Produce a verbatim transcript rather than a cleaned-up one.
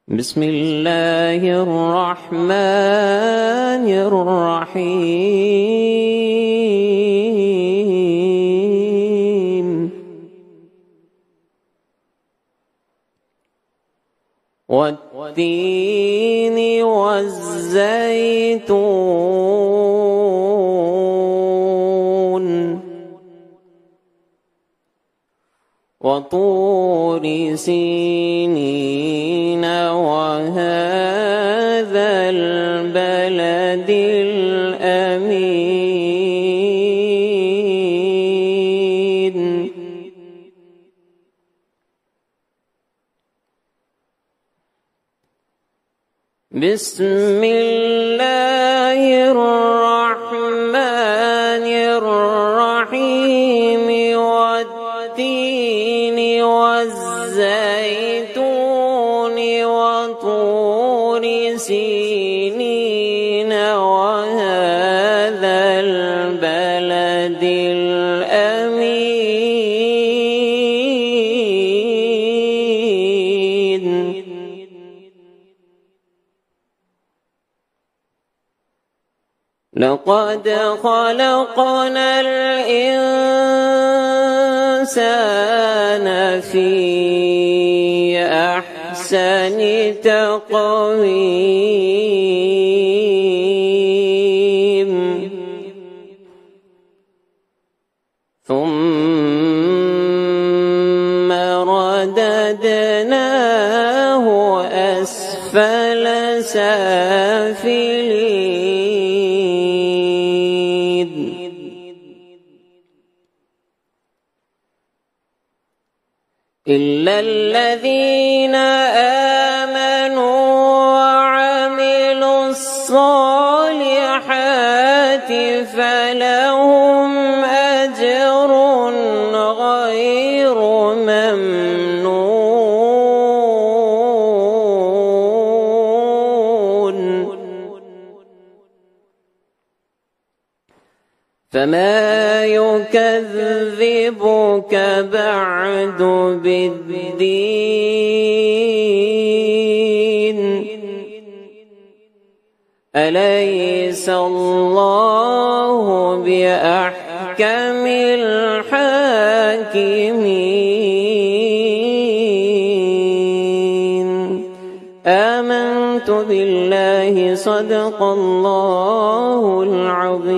بسم الله الرحمن الرحيم والتين والزيتون وطور سينين وهذا البلد الأمين بسم الله الرحمن الرحيم والتين والزيتون وطور سينين وهذا البلد الأمين لقد خلقنا الإنسان في أحسن تقويم ثم رددناه أسفل سافلين إلا الذين آمنوا وعملوا الصالحات فلهم أجر غير ممنون فما يكذبك بعد بالدين أليس الله بأحكم الحاكمين آمنت بالله صدق الله العظيم.